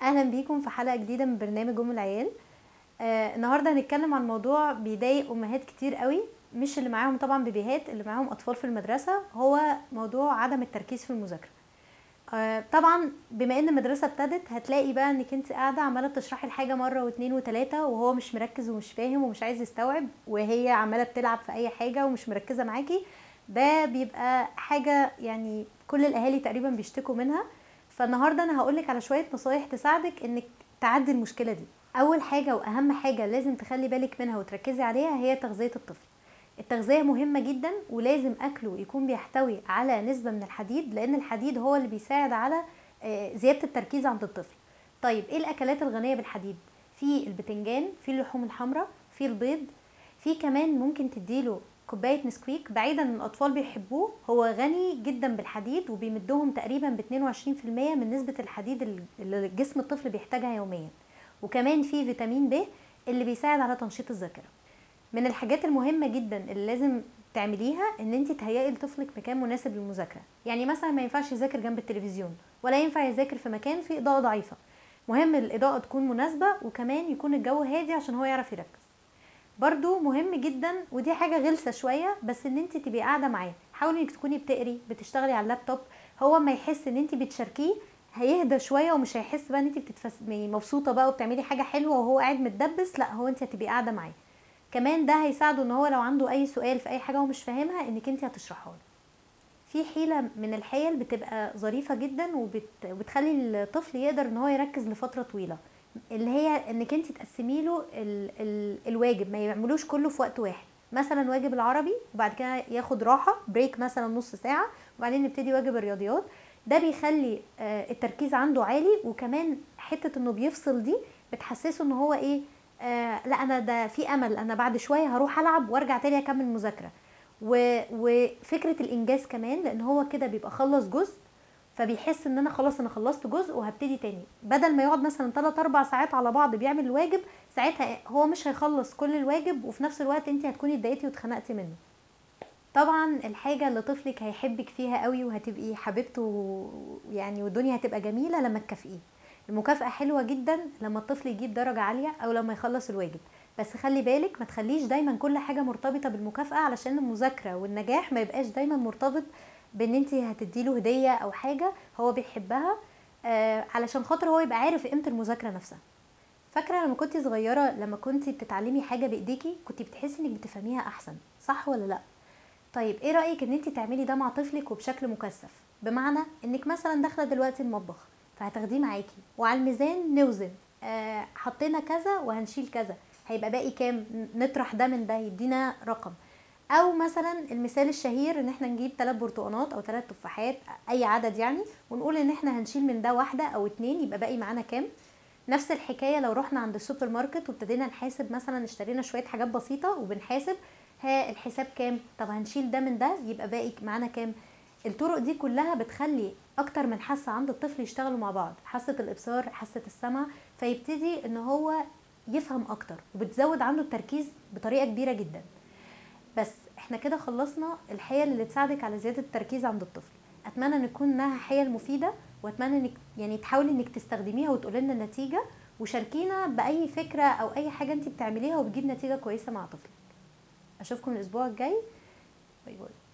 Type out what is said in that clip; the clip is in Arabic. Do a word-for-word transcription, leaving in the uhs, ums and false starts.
اهلا بيكم في حلقه جديده من برنامج ام العيال. آه النهارده هنتكلم عن موضوع بيضايق امهات كتير قوي، مش اللي معاهم طبعا بيبيهات، اللي معاهم اطفال في المدرسه، هو موضوع عدم التركيز في المذاكره. آه طبعا بما ان المدرسه ابتدت هتلاقي بقى انك انت قاعده عماله بتشرحي الحاجه مره واتنين وتلاته وهو مش مركز ومش فاهم ومش عايز يستوعب، وهي عماله بتلعب في اي حاجه ومش مركزه معاكي. ده بيبقى حاجه يعني كل الاهالي تقريبا بيشتكوا منها. فالنهارده انا هقولك على شويه نصايح تساعدك انك تعدي المشكله دي. اول حاجه واهم حاجه لازم تخلي بالك منها وتركزي عليها هي تغذيه الطفل. التغذيه مهمه جدا، ولازم اكله يكون بيحتوي على نسبه من الحديد، لان الحديد هو اللي بيساعد على زياده التركيز عند الطفل. طيب ايه الاكلات الغنيه بالحديد؟ في البتنجان، في اللحوم الحمراء، في البيض، في كمان ممكن تديله كوبايه نسكويك. بعيدا ان الاطفال بيحبوه، هو غني جدا بالحديد وبيمدهم تقريبا ب اتنين وعشرين في المية من نسبه الحديد اللي جسم الطفل بيحتاجها يوميا. وكمان في فيتامين ب اللي بيساعد على تنشيط الذاكره. من الحاجات المهمه جدا اللي لازم تعمليها ان انت تهيئي لطفلك مكان مناسب للمذاكره. يعني مثلا ما ينفعش يذاكر جنب التلفزيون، ولا ينفع يذاكر في مكان فيه اضاءه ضعيفه. مهم الاضاءه تكون مناسبه، وكمان يكون الجو هادي عشان هو يعرف يركز. برضو مهم جدا، ودي حاجه غلسه شويه، بس ان انت تبقي قاعده معاه. حاولي انك تكوني بتقري بتشتغلي على اللابتوب. هو ما يحس ان انت بتشاركيه هيهدى شويه، ومش هيحس بقى ان انت بتتفس... مبسوطه بقى وبتعملي حاجه حلوه وهو قاعد متدبس. لا، هو انت هتبقي قاعده معاه. كمان ده هيساعده ان هو لو عنده اي سؤال في اي حاجه هو مش فاهمها انك انت هتشرحها له. في حيله من الحيل بتبقى ظريفه جدا وبت... وبتخلي الطفل يقدر ان هو يركز لفتره طويله، اللي هي انك انت تقسمي له ال... ال... الواجب، ما يعملوش كله في وقت واحد. مثلا واجب العربي وبعد كده ياخد راحه بريك مثلا نص ساعه، وبعدين نبتدي واجب الرياضيات. ده بيخلي التركيز عنده عالي، وكمان حته انه بيفصل دي بتحسسه ان هو ايه، آه لا انا ده في امل، انا بعد شويه هروح العب وارجع تاني اكمل مذاكره. وفكره الانجاز كمان، لان هو كده بيبقى خلص جزء، فبيحس ان انا خلاص انا خلصت جزء وهبتدي تاني، بدل ما يقعد مثلا تلاتة اربعة ساعات على بعض بيعمل الواجب. ساعتها هو مش هيخلص كل الواجب، وفي نفس الوقت انت هتكوني اتضايقتي واتخنقتي منه. طبعا الحاجه اللي طفلك هيحبك فيها قوي وهتبقي حبيبته يعني، والدنيا هتبقى جميله لما تكافئيه. المكافأة حلوة جدا لما الطفل يجيب درجة عالية او لما يخلص الواجب. بس خلي بالك ما تخليش دايما كل حاجة مرتبطة بالمكافأة، علشان المذاكرة والنجاح ما يبقاش دايما مرتبط بان انت هتديله هدية او حاجة هو بيحبها، آه علشان خاطر هو يبقى عارف قيمة المذاكرة نفسها. فاكرة لما كنت صغيرة، لما كنت بتتعلمي حاجة بايديكي كنت بتحسي انك بتفهميها احسن، صح ولا لا؟ طيب ايه رأيك ان انت تعملي ده مع طفلك وبشكل مكثف؟ بمعنى انك مثلا داخله دلوقتي المطبخ، فهتاخديه معاكي وعلى الميزان نوزن، آه حطينا كذا وهنشيل كذا، هيبقى باقي كام، نطرح ده من ده يدينا رقم. او مثلا المثال الشهير ان احنا نجيب ثلاث برتقانات او ثلاث تفاحات، اي عدد يعني، ونقول ان احنا هنشيل من ده واحده او اتنين، يبقى باقي معانا كام. نفس الحكايه لو رحنا عند السوبر ماركت وابتدينا نحاسب، مثلا اشترينا شويه حاجات بسيطه وبنحاسب، ها الحساب كام، طب هنشيل ده من ده يبقى باقي معانا كام. الطرق دي كلها بتخلي اكتر من حاسه عند الطفل يشتغلوا مع بعض، حاسه الابصار، حاسه السمع، فيبتدي ان هو يفهم اكتر، وبتزود عنده التركيز بطريقه كبيره جدا. بس احنا كده خلصنا الحيل اللي تساعدك على زياده التركيز عند الطفل. اتمنى ان تكون انها حيل مفيده، واتمنى انك يعني تحاولي انك تستخدميها وتقولي لنا النتيجه، وشاركينا باي فكره او اي حاجه انت بتعمليها وبتجيب نتيجه كويسه مع طفلك. اشوفكم الاسبوع الجاي. باي باي.